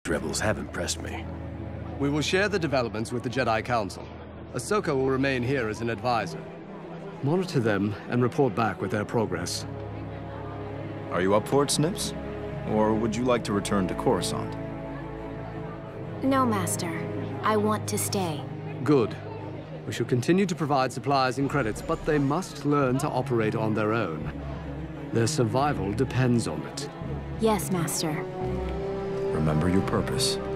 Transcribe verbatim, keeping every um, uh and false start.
past rebels have impressed me. We will share the developments with the Jedi Council. Ahsoka will remain here as an advisor. Monitor them and report back with their progress. Are you up for it, Snips? Or would you like to return to Coruscant? No, Master. I want to stay. Good. We shall continue to provide supplies and credits, but they must learn to operate on their own. Their survival depends on it. Yes, Master. Remember your purpose.